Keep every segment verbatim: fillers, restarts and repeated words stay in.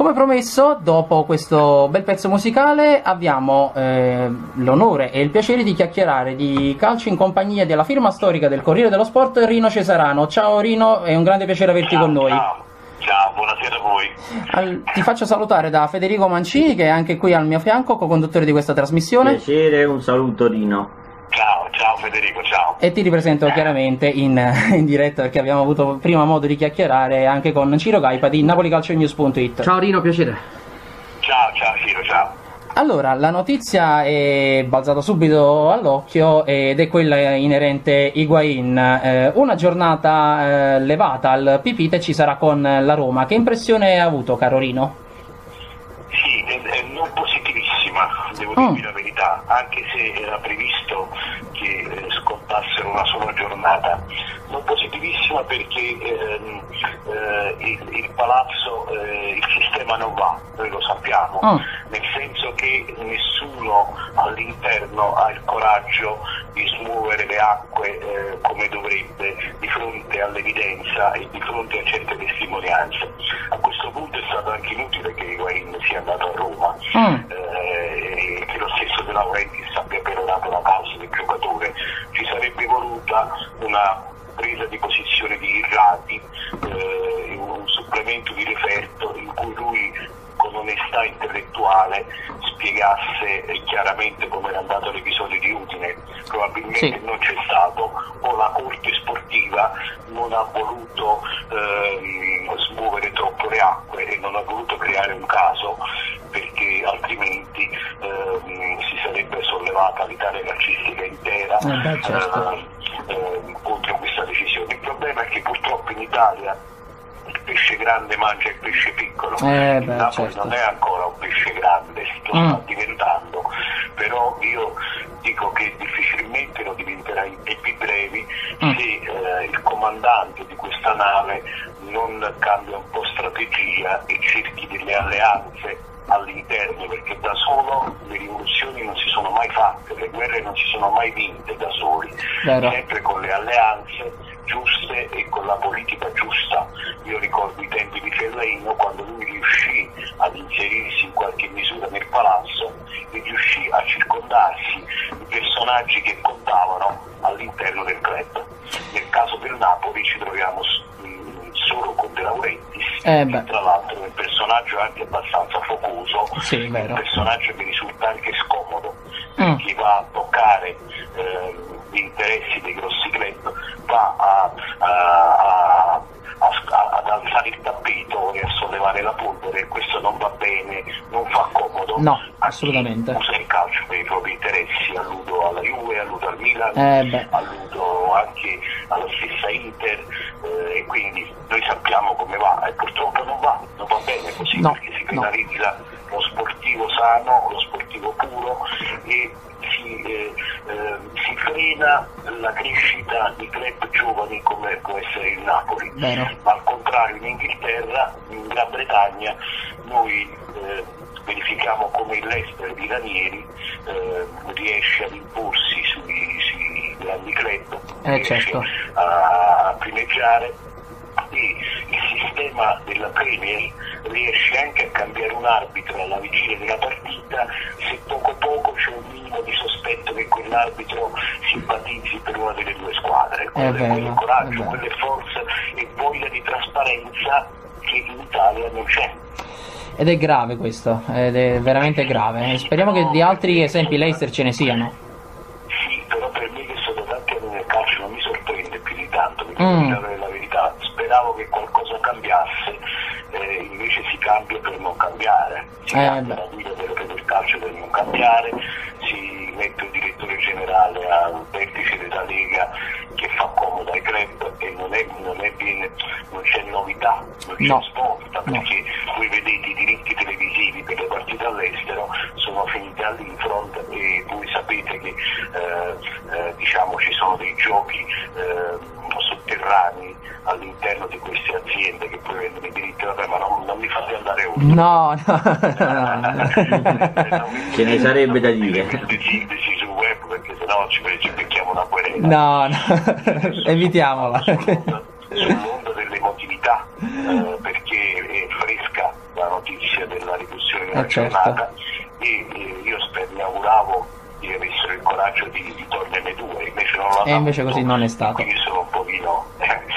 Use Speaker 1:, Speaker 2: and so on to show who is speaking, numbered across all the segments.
Speaker 1: come promesso, dopo questo bel pezzo musicale abbiamo eh, l'onore e il piacere di chiacchierare di calcio in compagnia della firma storica del Corriere dello Sport, Rino Cesarano. Ciao Rino, è un grande piacere averti
Speaker 2: ciao,
Speaker 1: con noi.
Speaker 2: Ciao. Ciao, buonasera a voi.
Speaker 1: Al, ti faccio salutare da Federico Mancini, che è anche qui al mio fianco, co-conduttore di questa trasmissione.
Speaker 3: Piacere, un saluto Rino.
Speaker 2: Ciao, ciao Federico, ciao.
Speaker 1: E ti ripresento chiaramente in, in diretta, perché abbiamo avuto prima modo di chiacchierare anche con Ciro Gaipa di napolicalcionews punto it.
Speaker 4: Ciao Rino, piacere.
Speaker 2: Ciao, ciao Ciro, ciao.
Speaker 1: Allora, la notizia è balzata subito all'occhio ed è quella inerente Higuaín. Eh, una giornata eh, levata al Pipite ci sarà con la Roma. Che impressione hai avuto, caro Rino?
Speaker 2: Sì, è, è non positivissima, devo
Speaker 1: Oh.
Speaker 2: dirvi la verità, anche se era previsto che eh, scontassero una sola giornata. Non positivissima perché ehm, eh, il, il palazzo, eh, il sistema non va, noi lo sappiamo,
Speaker 1: Oh.
Speaker 2: nel senso che nessuno all'interno ha il coraggio di smuovere le acque eh, come dovrebbe di fronte all'evidenza e di fronte a certe testimonianze. A questo punto è stato anche inutile che Higuaín sia andato a Roma,
Speaker 1: Mm.
Speaker 2: eh, e che lo stesso De Laurentiis abbia perorato la causa del giocatore. Ci sarebbe voluta una presa di posizione di Irrati, eh, un supplemento di referto in cui lui con onestà intellettuale spiegasse chiaramente come era andato l'episodio di Udine. Probabilmente
Speaker 1: Sì.
Speaker 2: non c'è stato, o la corte sportiva non ha voluto ehm, smuovere troppo le acque e non ha voluto creare un caso, perché altrimenti ehm, si sarebbe sollevata l'Italia calcistica intera
Speaker 1: Eh beh, certo.
Speaker 2: ehm, ehm, contro questa decisione. Il problema è che purtroppo in Italia il pesce grande mangia il pesce piccolo.
Speaker 1: Eh
Speaker 2: Il
Speaker 1: beh,
Speaker 2: Napoli
Speaker 1: certo.
Speaker 2: non è ancora un pesce grande, lo
Speaker 1: Mm.
Speaker 2: sta diventando, però io dico che difficilmente lo diventerà in tempi brevi
Speaker 1: Mm.
Speaker 2: se eh, il comandante di questa nave non cambia un po' strategia e cerchi delle alleanze all'interno, perché da solo le rivoluzioni non si sono mai fatte, le guerre non si sono mai vinte da soli,
Speaker 1: Vero.
Speaker 2: sempre con le alleanze giuste e con la politica giusta. Io ricordo i tempi di Fellaino, quando lui riuscì ad inserirsi in qualche misura nel palazzo e riuscì a circondarsi di personaggi che contavano all'interno del club. Nel caso del Napoli ci troviamo mh, solo con De Laurentiis,
Speaker 1: Eh beh.
Speaker 2: tra l'altro è un personaggio anche abbastanza focoso,
Speaker 1: Sì, è vero.
Speaker 2: un personaggio che risulta anche scomodo,
Speaker 1: Mm.
Speaker 2: perché va a toccare ehm, gli interessi dei grossi club, va a, a, a, a, ad alzare il tappeto e a sollevare la polvere, e questo non va bene, non fa comodo.
Speaker 1: No,
Speaker 2: a chi
Speaker 1: assolutamente.
Speaker 2: usa il calcio per i propri interessi, alludo alla Juve, alludo al Milan,
Speaker 1: Eh beh.
Speaker 2: alludo anche alla stessa Inter, eh, e quindi noi sappiamo come va, e purtroppo non va, non va bene così,
Speaker 1: No,
Speaker 2: perché si
Speaker 1: no.
Speaker 2: penalizza lo sportivo sano, lo sportivo puro, e si, eh, eh, si frena la crescita di club giovani come può essere il Napoli.
Speaker 1: Vero.
Speaker 2: Ma al contrario in Inghilterra, in Gran Bretagna, noi eh, verifichiamo come il Leicester di Ranieri eh, riesce ad imporsi sui, sui grandi club,
Speaker 1: Eh,
Speaker 2: riesce
Speaker 1: certo.
Speaker 2: a, a primeggiare, e il sistema della Premier riesce anche a cambiare un arbitro alla vigilia della partita se poco poco c'è un minimo di sospetto che quell'arbitro simpatizzi per una delle due squadre. Quello
Speaker 1: vero,
Speaker 2: quello è coraggio,
Speaker 1: è vero.
Speaker 2: quella è forza e voglia di trasparenza che in Italia non c'è.
Speaker 1: Ed è grave questo, ed è veramente grave. E speriamo che di altri esempi Leicester ce ne siano.
Speaker 2: Sì, però per me che sono tanti anni nel calcio non mi sorprende più di tanto, perché
Speaker 1: Mm.
Speaker 2: devo dire la verità, speravo che qualcosa cambiasse, eh, invece si cambia per non cambiare, si
Speaker 1: Eh,
Speaker 2: cambia
Speaker 1: beh.
Speaker 2: la guida del, del calcio per non cambiare, si mette un direttore generale al vertice della Lega che fa comodo ai club e non, è, non, è bene, non c'è novità, non c'è
Speaker 1: No.
Speaker 2: svolta,
Speaker 1: No.
Speaker 2: perché voi vedete i diritti televisivi per le partite all'estero sono finiti all'Infront e voi sapete che eh, eh, diciamo ci sono dei giochi eh, sotterranei all'interno di queste aziende che poi vendono i diritti, vabbè, ma non, non mi fate andare oltre.
Speaker 1: No, no, no.
Speaker 3: Ce ne sarebbe da dire.
Speaker 2: Queste sintesi sul web, perché sennò ci, ci becchiamo una querela.
Speaker 1: No, no. Evitiamola.
Speaker 2: Sull'onda sull'onda dell'emotività, eh, perché è fresca la notizia la
Speaker 1: eh, certo.
Speaker 2: giornata e eh, io spero, mi auguravo che avessero il coraggio di, di toglierne due, invece non l'hanno
Speaker 1: E invece
Speaker 2: avuto,
Speaker 1: così non è stato.
Speaker 2: quindi sono un pochino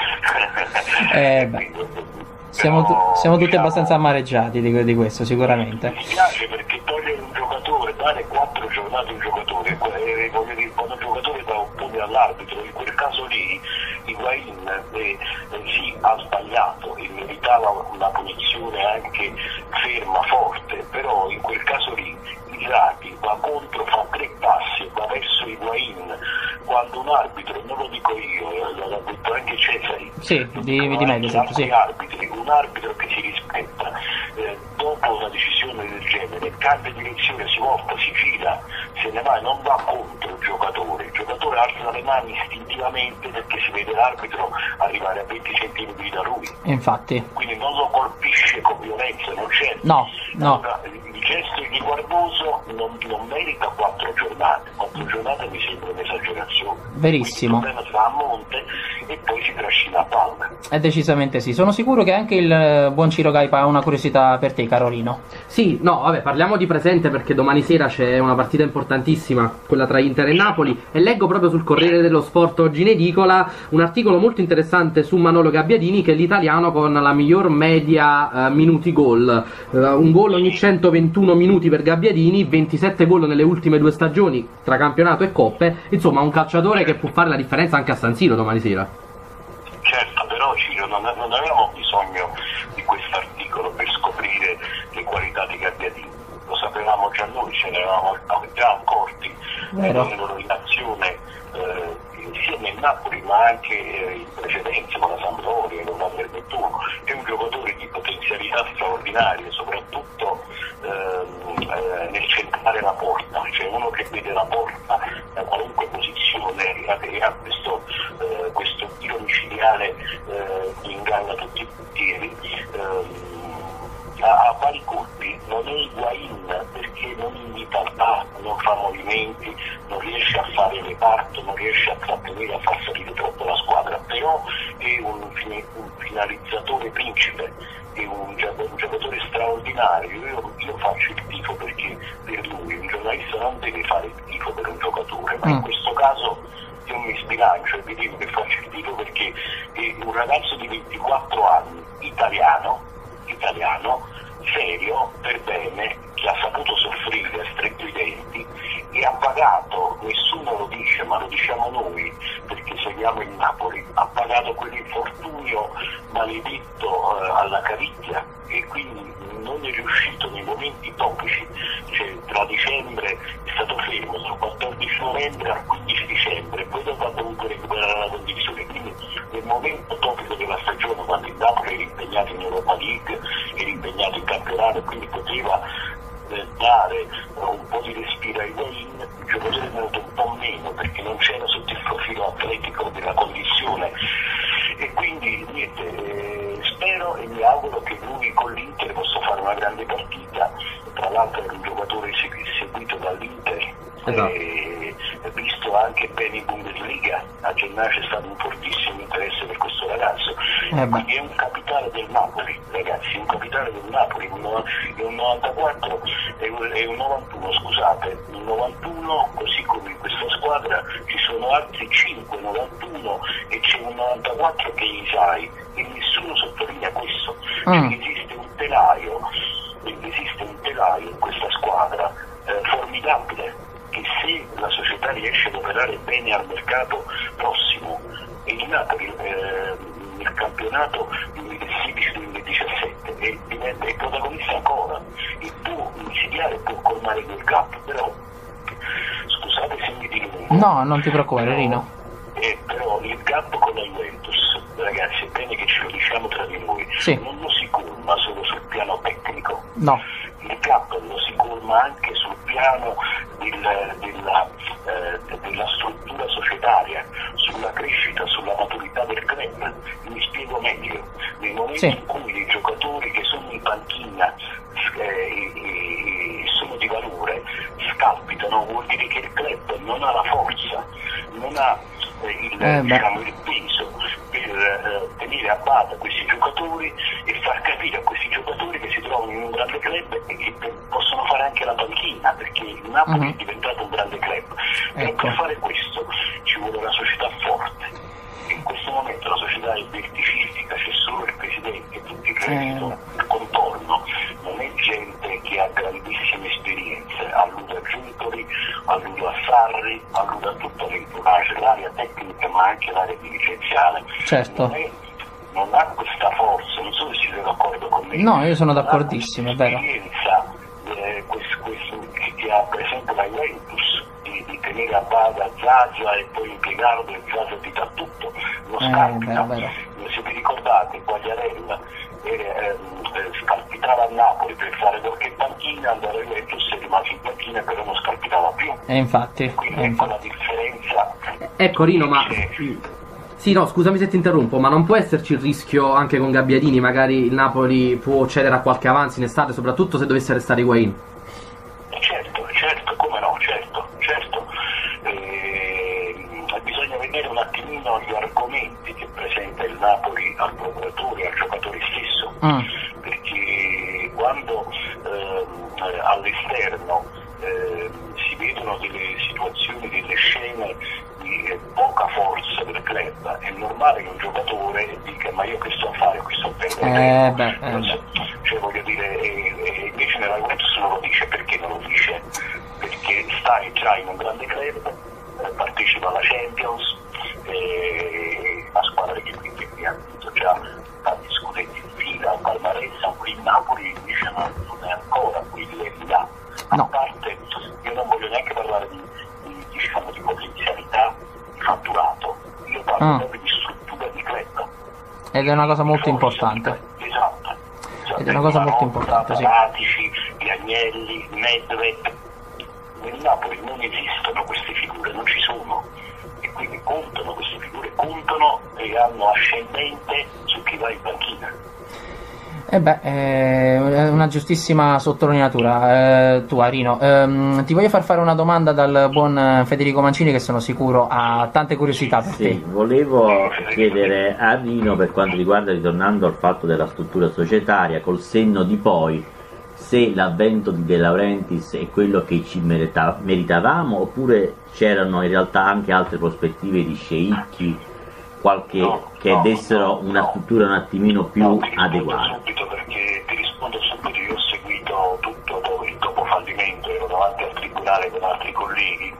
Speaker 1: Eh, beh. Siamo,
Speaker 2: Però,
Speaker 1: siamo tutti
Speaker 2: diciamo,
Speaker 1: abbastanza amareggiati di, di questo, sicuramente.
Speaker 2: mi spiace perché togliere un giocatore, dare quattro giornate a un giocatore, eh, voglio dire, quando un giocatore dà oppone all'arbitro, in quel caso lì Higuaín eh, eh, sì, ha sbagliato e meritava una punizione anche ferma, forte, però in quel caso lì Inzaghi va contro, fa tre passi, va verso Higuaín, quando un arbitro, non lo dico io, l'ha detto anche Cesari,
Speaker 1: Sì, di, di Mediaset, sì.
Speaker 2: arbitri, un arbitro che si rispetta eh, dopo una decisione del genere cambia direzione, si volta, si gira, se ne va, non va contro il giocatore, il giocatore alza le mani istintivamente perché si vede l'arbitro arrivare a venti centimetri da lui,
Speaker 1: Infatti.
Speaker 2: quindi non lo colpisce con violenza, non c'è.
Speaker 1: No, no.
Speaker 2: Allora, il gesto di Guardoso non, non merita quattro giornate, quattro giornate mi sembra un'esagerazione.
Speaker 1: Verissimo.
Speaker 2: Quindi il problema sta a monte e poi si trascina a palla.
Speaker 1: Eh, decisamente sì. Sono sicuro che anche il eh, buon Ciro Gaipa ha una curiosità per te, Carolino.
Speaker 4: Sì, no, vabbè, parliamo di presente perché domani sera c'è una partita importantissima, quella tra Inter e Napoli, e leggo proprio sul Corriere dello Sport oggi in edicola un articolo molto interessante su Manolo Gabbiadini, che è l'italiano con la miglior media eh, minuti gol, eh, un gol ogni centoventuno minuti per Gabbiadini, ventisette gol nelle ultime due stagioni tra campionato e coppe, insomma un calciatore che può fare la differenza anche a San Siro domani sera.
Speaker 2: Certo, però Ciro, non, non avevamo bisogno di questo articolo per scoprire le qualità di Gabbiadini, lo sapevamo già noi, ce ne eravamo già accorti vedendolo in azione eh, insieme a Napoli ma anche eh, in precedenza con la Sampdoria, con l'Under ventuno. È un giocatore di potenzialità straordinarie, soprattutto ehm, eh, nel centrare la porta, cioè uno che vede la porta da qualunque posizione e ha questo, eh, questo tiro micidiale eh, che inganna tutti i portieri. Ehm, ha, ha vari colpi, non è Higuaín perché non invita al parco, non fa movimenti, non riesce a fare reparto, non riesce a trattenere, a far salire troppo la squadra, però è un, un finalizzatore principe, è un, un giocatore straordinario. Io, io faccio il tifo perché per lui un giornalista non deve fare il tifo per un giocatore, ma in questo caso io mi sbilancio e vi dico che faccio il tifo perché è un ragazzo di ventiquattro anni, italiano, italiano, serio, per bene, che ha saputo soffrire, ha stretto i denti e ha pagato, nessuno lo dice ma lo diciamo noi perché seguiamo il Napoli, ha pagato quell'infortunio maledetto eh, alla caviglia e quindi non è riuscito nei momenti topici, cioè tra dicembre è stato fermo dal quattordici novembre al quindici dicembre, poi dopo ha dovuto recuperare la condivisione, quindi nel momento topico della stagione quando il Napoli era impegnato in Europa League, era impegnato in campionato e quindi poteva eh, dare uh, un po' di respiro ai Higuaín, il giocatore è venuto un po' meno perché non c'era sotto il profilo atletico della condizione e quindi niente, eh, spero e mi auguro che lui con l'Inter possa fare una grande partita, tra l'altro è un giocatore seguito dall'Inter.
Speaker 4: Esatto.
Speaker 2: E, visto anche bene in Bundesliga, a gennaio c'è stato un fortissimo interesse per questo ragazzo,
Speaker 1: eh
Speaker 2: quindi è un capitale del Napoli, ragazzi, un capitale del Napoli, un, è un novantaquattro, è un, è un novantuno, scusate, un novantuno, così come in questa squadra ci sono altri cinque novantuno e c'è un novantaquattro che è Isai e nessuno sottolinea questo,
Speaker 1: mm.
Speaker 2: cioè, esiste un telaio, esiste un telaio in questa squadra eh, formidabile, che se la società riesce ad operare bene al mercato prossimo e il Napoli eh, nel campionato duemilasedici duemiladiciassette e diventa il protagonista ancora e può insidiare, può colmare quel gap, però scusate se mi dilungo.
Speaker 1: No, non ti preoccupare, Rino.
Speaker 2: Eh, però il gap con la Juventus, ragazzi, è bene che ce lo diciamo tra di noi,
Speaker 1: sì.
Speaker 2: Non lo si colma solo sul piano tecnico.
Speaker 1: No.
Speaker 2: Il gap lo si colma anche sul piano del, della, eh, della struttura societaria, sulla crescita, sulla maturità del club. Mi spiego meglio. Nel momento
Speaker 1: sì.
Speaker 2: in cui i giocatori che sono in panchina eh, e, e sono di valore scalpitano, vuol dire che il club non ha la forza, non ha eh, il,
Speaker 1: eh,
Speaker 2: diciamo, il peso per eh, tenere a bada questi giocatori e far capire a questi giocatori che si trovano entrano in un grande club e che possono fare anche la panchina, perché il Napoli
Speaker 1: uh-huh.
Speaker 2: è diventato un grande club. Però
Speaker 1: Ecco.
Speaker 2: per fare questo ci vuole una società forte. In questo momento la società è verticistica, c'è solo il presidente e tutto il resto
Speaker 1: Eh.
Speaker 2: contorno. Non è gente che ha grandissime esperienze, alludo a Giuntoli, alludo a Sarri, alludo a tutta l'entourage, l'area tecnica ma anche l'area dirigenziale.
Speaker 1: Certo.
Speaker 2: Non, è, non ha questa forza, non so se siete d'accordo con me.
Speaker 1: No, io sono d'accordissimo, è vero.
Speaker 2: L'esperienza eh, questo, questo, che ha per esempio la Juventus di, di tenere a bada Zaza e poi impiegarlo e Zaza ti dà tutto, lo
Speaker 1: Eh,
Speaker 2: scalpita.
Speaker 1: vero, vero.
Speaker 2: Se vi ricordate, Quagliarella eh, eh, scalpitava a Napoli per fare qualche panchina, andava a Juventus, è rimasto in panchina però non scalpitava più.
Speaker 1: E infatti,
Speaker 2: Quindi
Speaker 1: e
Speaker 2: ecco la
Speaker 1: infatti.
Speaker 2: differenza.
Speaker 4: Ecco Rino, ma...
Speaker 2: C'è-
Speaker 4: Sì, no, scusami se ti interrompo, ma non può esserci il rischio anche con Gabbiadini, magari il Napoli può cedere a qualche avanzo in estate, soprattutto se dovesse restare Higuaín?
Speaker 2: Certo, certo, come no, certo, certo. Eh, bisogna vedere un attimino gli argomenti che presenta il Napoli al procuratore, al giocatore stesso,
Speaker 1: Mm.
Speaker 2: perché quando ehm, all'esterno ehm, si vedono delle situazioni, delle scene di eh, poca forza del club, è normale che un giocatore dica ma io che sto a fare, qui sto a perdere
Speaker 1: Eh,
Speaker 2: tempo.
Speaker 1: beh, eh,
Speaker 2: Non so, cioè voglio dire, e, e invece nella Juventus non lo dice. Perché non lo dice? Perché stai già in un grande club, eh, partecipa alla Champions, eh, la squadra che quindi ha vinto già tanti scudetti di fila, un palmarès, qui in Napoli invece non, non è ancora quelle di là. A
Speaker 1: No.
Speaker 2: parte, io non voglio neanche parlare di, di, diciamo, di potenzialità di fatturato, io parlo
Speaker 1: Ah.
Speaker 2: proprio di struttura di club.
Speaker 1: Ed è una cosa molto
Speaker 2: Forza
Speaker 1: importante.
Speaker 2: di- Esatto.
Speaker 1: Ed è una cosa molto importante, sì.
Speaker 2: Paratici, gli Agnelli, Nedved. Nel Napoli non esistono queste figure, non ci sono. E quindi contano queste figure, contano e hanno ascendente su chi va in panchina.
Speaker 1: E beh, è una giustissima sottolineatura eh, tua, Rino. Ehm, ti voglio far fare una domanda dal buon Federico Mancini, che sono sicuro ha tante curiosità per
Speaker 3: Sì,
Speaker 1: te.
Speaker 3: volevo chiedere a Rino, per quanto riguarda, ritornando al fatto della struttura societaria, col senno di poi, se l'avvento di De Laurentiis è quello che ci merita- meritavamo, oppure c'erano in realtà anche altre prospettive di sceicchi, qualche,
Speaker 2: No,
Speaker 3: che
Speaker 2: no,
Speaker 3: dessero
Speaker 2: no,
Speaker 3: una
Speaker 2: no.
Speaker 3: struttura un attimino più
Speaker 2: No, ti rispondo
Speaker 3: adeguata.
Speaker 2: subito perché ti rispondo subito, io ho seguito tutto dopo il dopo fallimento, ero davanti al tribunale con altri colleghi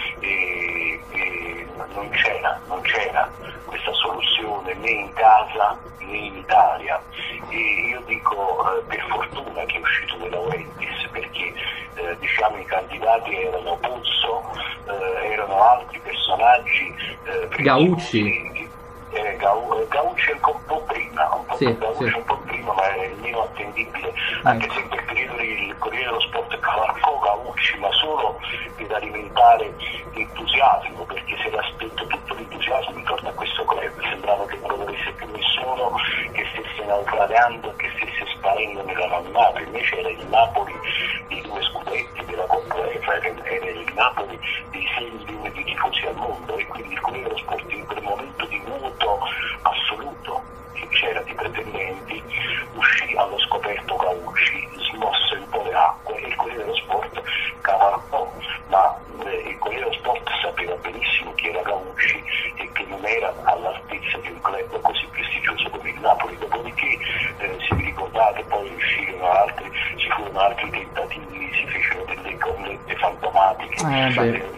Speaker 2: e, e non c'era, non c'era questa soluzione né in casa né in Italia. E io dico eh, per fortuna che è uscito De Laurentiis, perché eh, diciamo i candidati erano Puzzo, eh, erano altri personaggi, eh,
Speaker 4: Gaucci.
Speaker 2: preziosi, eh, Gau- eh, Gaucci è un po', un po' prima, un po',
Speaker 4: Sì,
Speaker 2: Gaucci
Speaker 4: sì.
Speaker 2: un po' prima, ma è meno attendibile, anche se per Corriere, il Corriere dello Sport cavalcò Gaucci, ma solo per alimentare l'entusiasmo, perché si era spento tutto l'entusiasmo intorno a questo club, sembrava che non lo volesse più nessuno, che stesse naufragando, che stesse sparendo nell'anonimato, invece era il Napoli dei due scudetti della Coppa UEFA, era, era il Napoli dei sei milioni di tifosi al mondo, e quindi il Corriere dello Sport in quel momento di vuoto assoluto che c'era di pretendenti uscì allo scoperto Gaucci, smosse un po' le acque e il Corriere dello Sport cavalcò, ma eh, il Corriere dello Sport sapeva benissimo chi era Gaucci e che non era all'altezza di un club così prestigioso come il Napoli. Dopodiché, eh, se vi ricordate, poi uscirono altri, ci furono altri tentativi, si fecero delle collette fantomatiche.
Speaker 1: Eh, beh.
Speaker 2: eh,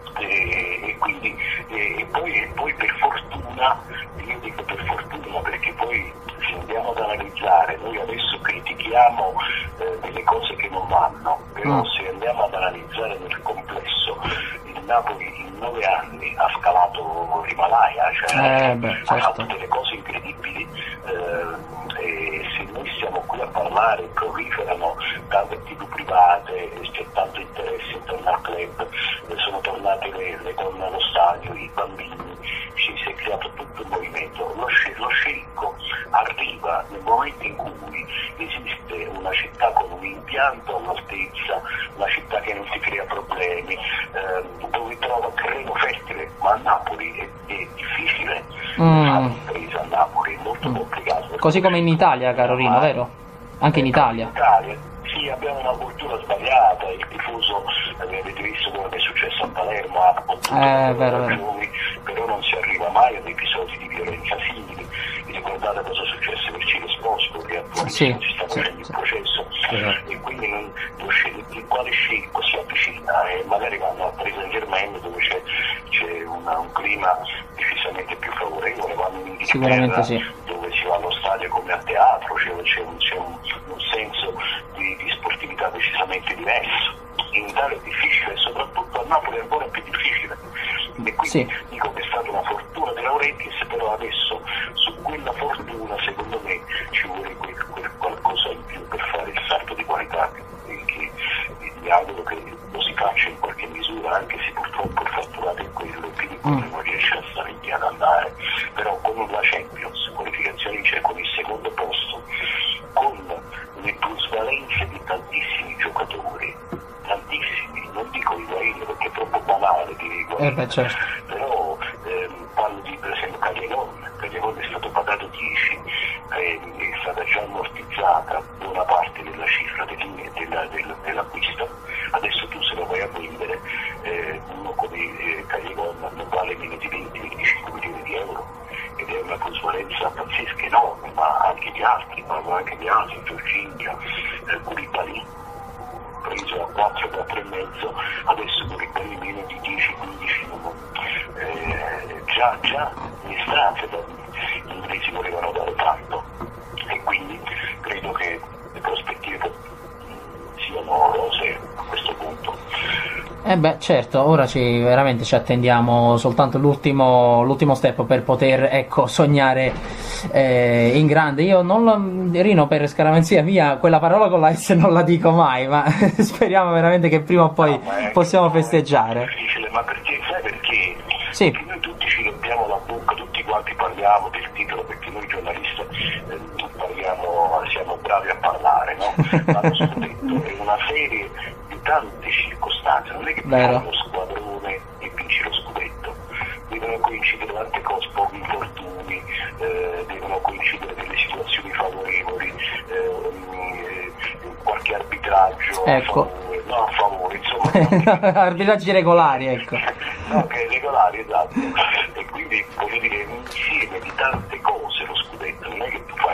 Speaker 2: e, e quindi e, e poi, e poi per fortuna, io dico per fortuna perché poi se andiamo ad analizzare, noi adesso critichiamo eh, delle cose che non vanno, però
Speaker 1: Mm.
Speaker 2: se andiamo ad analizzare nel complesso, il Napoli in nove anni ha scalato l'Himalaya, cioè
Speaker 1: Eh, beh,
Speaker 2: ha
Speaker 1: certo.
Speaker 2: fatto delle cose incredibili, eh, e se noi stiamo qui a parlare, proliferano tante tivù private, c'è tanto interesse intorno al club, eh, sono tornate le, le donne allo stadio, i bambini, ci si è creato tutto un movimento. Lo, sce- lo sceicco arriva nel momento in cui esiste una città con un impianto all'altezza, una città che non ti crea problemi, ehm, dove trova terreno fertile, ma a Napoli è, è difficile
Speaker 1: Mm.
Speaker 2: fare impresa a Napoli, è molto complicato.
Speaker 1: Così come in Italia, caro Rino, vero? Anche in Italia.
Speaker 2: In Italia. Sì, abbiamo una cultura sbagliata, il tifoso, eh, avete visto quello che è successo a Palermo, ha compiuto
Speaker 1: eh, vero,
Speaker 2: ragioni, però non si arriva mai ad episodi di violenza simili. Vi ricordate cosa successe per Ciro Esposito, che attualmente
Speaker 1: sì,
Speaker 2: si sta
Speaker 1: sì,
Speaker 2: facendo
Speaker 1: sì.
Speaker 2: il processo,
Speaker 1: Esatto.
Speaker 2: e quindi non, lo scel- il quale scelgo si avvicina e magari vanno a Paris Saint Germain dove c'è, c'è una, un clima decisamente più favorevole, vanno in
Speaker 1: Sicuramente
Speaker 2: Inghilterra
Speaker 1: sì.
Speaker 2: dove si va allo stadio come a teatro, c'è, c'è, un, c'è un, un senso di, di sportività decisamente diverso. In Italia è difficile e soprattutto a Napoli è ancora più difficile, e quindi
Speaker 1: Sì.
Speaker 2: dico che è stata una fortuna di Laurentiis, però adesso su quella fortuna secondo me ci vuole quel, quel qualcosa in più per fare il salto di qualità che, che mi auguro che lo si faccia in qualche misura, anche se purtroppo il fatturato è quello e quindi
Speaker 1: Mm.
Speaker 2: non riesce a stare in piedi ad andare, però con la Champions, qualificazione c'è con il secondo posto, con le plusvalenze di tantissimi giocatori, tantissimi, non dico Higuain perché è troppo banale dire Higuain,
Speaker 1: Eh beh, certo.
Speaker 2: però ehm, parlo di per esempio Callejon, Callejon è stato pagato dieci, eh, è stata già ammortizzata buona parte della cifra dell'in- della, della, dell'acquisto, adesso tu se lo vai a vendere, eh, uno come eh, Callejon non vale meno di venti venticinque milioni di euro ed è una plusvalenza pazzesca, enorme, ma anche di altri, parlo anche di altri, Giorginio, eh, Koulibaly, preso a quattro, quattro e mezzo, adesso Koulibaly meno di dieci quindici, eh, già, già in estate gli inglesi volevano dare tanto e quindi credo che le prospettive siano rosee a questo punto.
Speaker 1: Eh beh, certo, ora ci, veramente ci attendiamo soltanto l'ultimo, l'ultimo step per poter, ecco, sognare eh, in grande. Io non lo, Rino, per scaramanzia mia, quella parola con la S non la dico mai, ma speriamo veramente che prima o poi
Speaker 2: No, ma è
Speaker 1: possiamo
Speaker 2: che
Speaker 1: festeggiare.
Speaker 2: È difficile, ma perché, sai perché?
Speaker 1: Sì.
Speaker 2: Perché noi tutti ci rompiamo la bocca, tutti quanti parliamo del titolo, perché noi giornalisti eh, parliamo, siamo bravi a parlare, no? Ma lo scudetto è una serie di tante circostanze, non è che
Speaker 1: Vero.
Speaker 2: fai lo squadrone e vinci lo scudetto, devono coincidere tante cose, pochi infortuni, eh, devono coincidere delle situazioni favorevoli, eh, qualche arbitraggio
Speaker 1: Ecco.
Speaker 2: a favore, no a favore, insomma.
Speaker 1: Arbitraggi regolari, ecco.
Speaker 2: No, che è regolare, esatto. E quindi voglio dire, è un insieme di tante cose lo scudetto, non è che tu fai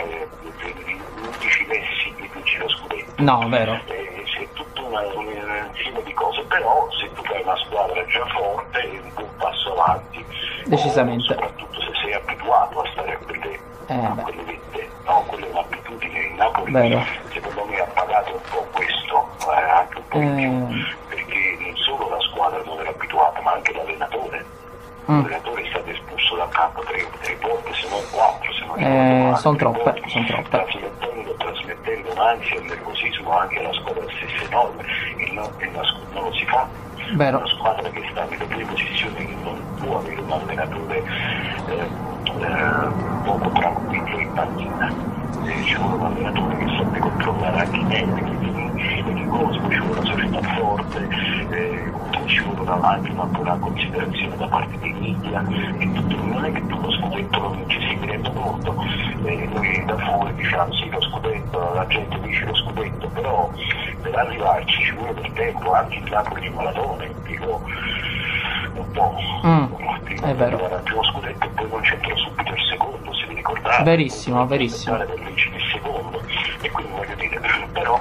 Speaker 2: undici messi e vinci lo scudetto.
Speaker 1: No, vero.
Speaker 2: Eh, c'è tutto una, un, un insieme di cose, però se tu fai una squadra già forte è un buon passo avanti.
Speaker 1: Decisamente.
Speaker 2: O, soprattutto se sei abituato a stare a quelle,
Speaker 1: Eh,
Speaker 2: a
Speaker 1: beh.
Speaker 2: quelle vette, no, quella è un'abitudine. Il Napoli
Speaker 1: Vero.
Speaker 2: secondo me ha pagato un po' questo, eh, anche un po' in più,
Speaker 1: Eh.
Speaker 2: perché non solo la squadra non era abituata, ma anche l'allenatore.
Speaker 1: Mm.
Speaker 2: L'allenatore è stato espulso dal campo tre, tre volte, se non quattro, se non
Speaker 1: Eh,
Speaker 2: ricordo male,
Speaker 1: son
Speaker 2: tre
Speaker 1: troppe,
Speaker 2: volte,
Speaker 1: son troppe.
Speaker 2: Trasmettendo, trasmettendo un'ansia e un nervosismo anche alla squadra stessa enorme. Il no- e la squ- non lo si fa.
Speaker 1: Vero.
Speaker 2: Una squadra che sta nelle prime posizioni non può avere un allenatore eh, eh, poco tranquillo in panchina. Eh, ci vuole un allenatore che sappia controllare anche i tempi, quindi un insieme di cose, poi ci vuole una società forte, eh, ci vuole una, anche una buona considerazione da parte dei media, e tutto, non è che tu lo scudetto lo vinci, si mi rendo conto, eh, noi da fuori diciamo sì lo scudetto, la gente dice lo scudetto, però per arrivarci ci vuole del tempo, anche il Napoli di Maradona, dico un po',
Speaker 1: Mm,
Speaker 2: prima
Speaker 1: è
Speaker 2: di
Speaker 1: vero.
Speaker 2: arrivare al primo scudetto e poi non c'entra subito il secondo, se vi ricordate.
Speaker 1: Verissimo,
Speaker 2: Poi
Speaker 1: verissimo.
Speaker 2: aspettare per vincere il secondo, e quindi voglio dire, però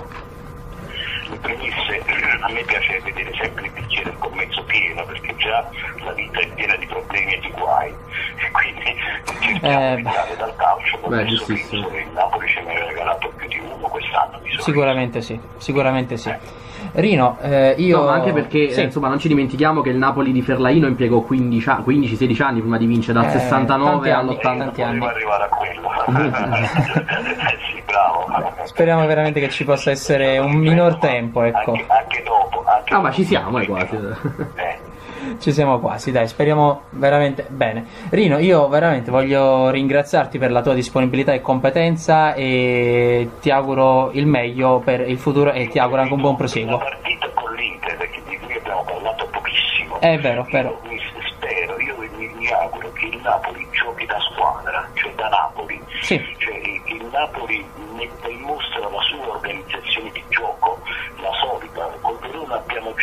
Speaker 2: le premesse, a me piace vedere sempre il bicchiere un po' mezzo pieno, perché già la vita è piena di problemi e di guai, e quindi cerchiamo
Speaker 1: Eh,
Speaker 2: di tirare dal calcio.
Speaker 4: beh,
Speaker 2: Adesso
Speaker 4: giustissimo.
Speaker 2: penso che il Napoli ce ne ha regalato più di uno quest'anno, di solito.
Speaker 1: Sicuramente sì, sicuramente sì. Rino, eh, io...
Speaker 4: No, ma anche perché
Speaker 1: Sì.
Speaker 4: eh, insomma non ci dimentichiamo che il Napoli di Ferlaino impiegò quindici sedici anni prima di vincere, dal
Speaker 1: Eh,
Speaker 4: sessantanove
Speaker 1: tanti anni,
Speaker 4: all'ottanta.
Speaker 1: tanti anni.
Speaker 2: Volevo arrivare a quello. Eh sì, bravo.
Speaker 1: Speriamo veramente che ci possa essere un minor tempo, ecco.
Speaker 2: Anche, anche dopo. Anche
Speaker 4: Ah, ma
Speaker 2: dopo.
Speaker 4: ci siamo, eh, quasi.
Speaker 2: Eh.
Speaker 1: Ci siamo quasi, dai, speriamo veramente bene. Rino, io veramente voglio ringraziarti per la tua disponibilità e competenza e ti auguro il meglio per il futuro e ti auguro anche un buon
Speaker 2: La
Speaker 1: proseguo.
Speaker 2: partita con l'Inter, perché di cui abbiamo parlato pochissimo.
Speaker 1: È vero, vero.
Speaker 2: Io mi spero, io mi, mi auguro che il Napoli giochi da squadra, cioè da Napoli.
Speaker 1: Sì.
Speaker 2: Cioè il Napoli metta in mostra la sua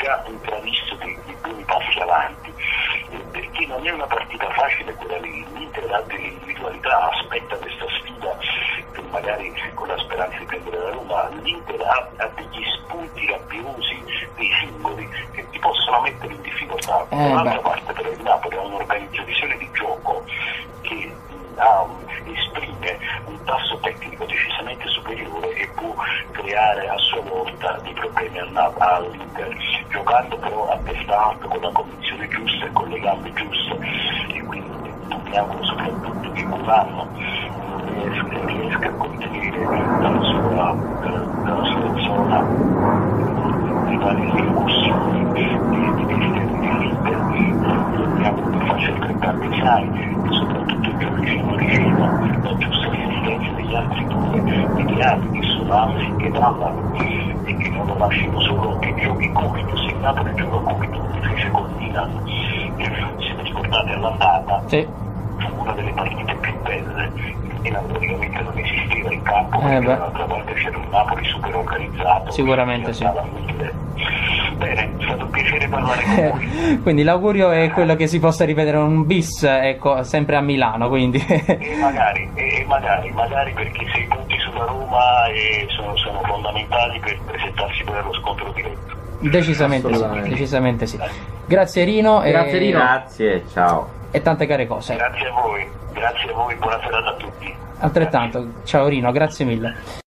Speaker 2: già intravisto dei, dei buoni passi avanti, eh, perché non è una partita facile quella lì. L'Inter ha delle individualità, aspetta questa sfida che magari con la speranza di prendere la Roma. L'Inter ha, ha degli spunti rabbiosi dei singoli che ti possono mettere in difficoltà.
Speaker 1: Eh,
Speaker 2: Dall'altra
Speaker 1: beh.
Speaker 2: parte però il Napoli ha un'organizzazione di gioco che ha un, esprime un tasso tecnico decisamente superiore e può creare a sua volta dei problemi al Nap- all'Inter, giocando però a testa alta, con la condizione giusta e con le gambe giuste, e quindi mi auguro soprattutto che Curano riesca, riesca a contenere dalla sua, dalla sua zona le varie ricussioni di esterni dell'Inter. Mi auguro che faccia altrettanto i Sai e soprattutto il gioco vicino vicino la giusta resistenza degli altri due mediati che sono Hamsik e Dallas, e che non lo lasciano solo, che giochi Comido. Se il Napoli gioca Comido come fece con Milan, se vi ricordate all'andata,
Speaker 1: Sì.
Speaker 2: fu una delle partite più belle. Il Milan praticamente non esisteva in campo,
Speaker 1: Eh,
Speaker 2: perché
Speaker 1: beh.
Speaker 2: dall'altra parte c'era un Napoli super organizzato,
Speaker 1: Sicuramente
Speaker 2: che
Speaker 1: sì.
Speaker 2: andava a mille. Bene, è stato un piacere parlare con voi.
Speaker 1: Quindi l'augurio è quello che si possa ripetere un bis, ecco, sempre a Milano, quindi.
Speaker 2: E magari, e magari, magari perché sei punti sulla Roma e sono, sono fondamentali per presentarsi poi allo scontro diretto.
Speaker 1: Decisamente sì,
Speaker 4: Assolutamente.
Speaker 1: decisamente sì. Grazie Rino, e,
Speaker 4: Grazie, Rino.
Speaker 3: Grazie, ciao.
Speaker 1: e tante care cose.
Speaker 2: Grazie a voi, grazie a voi, buona serata a tutti.
Speaker 1: Altrettanto, ciao Rino, grazie mille.